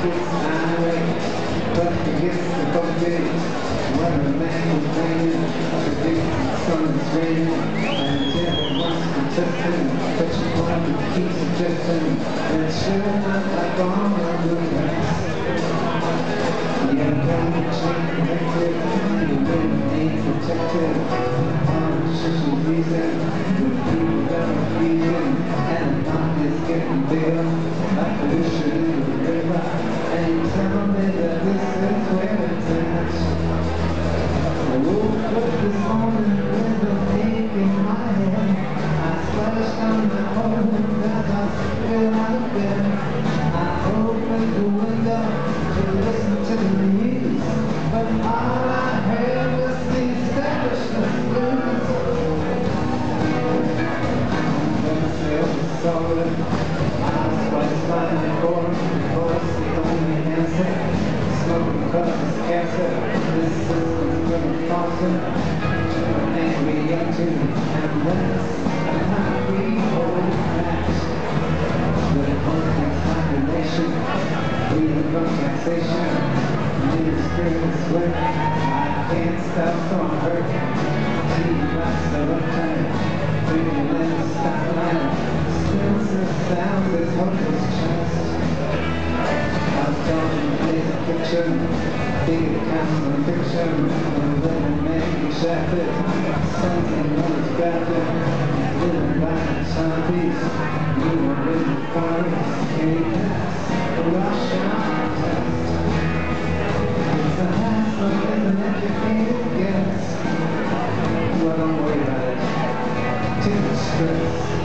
gets irate, but he gets the bucket. When a man is raining, predicts the sun is raining, and everyone's contesting, but you want to keep suggesting that you're not like all of the rest. You're gonna change connected, you really ain't protected. Politicians reason, with people that are freezing, and the mountain is getting bigger, like pollution in the river. And you tell me that this is where it's at. I woke up this morning with a ache in my head. I splashed on my home as I spilled out of bed. I opened the window to listen to the news, but all I heard was the establishment blues. When I sailed the solid, I was quite slightly bored. Of course, the only answer, smoking causes cancer. This system's gonna foster an angry young tune, and that's a hungry old match. The complex population, freedom from taxation, new experience sweat. I can't stop from hurting. T-Box of uptime, freedom in the stoplight. Spencer sounds as hopeless chest. I was talking to a picture, big accounts of fiction, when a little man gets shafted, something was grafted, living by the timepiece, you were in the forest, can't pass, the rush hour test. It's a hassle with an educated guess. Well, don't worry about it, too much stress.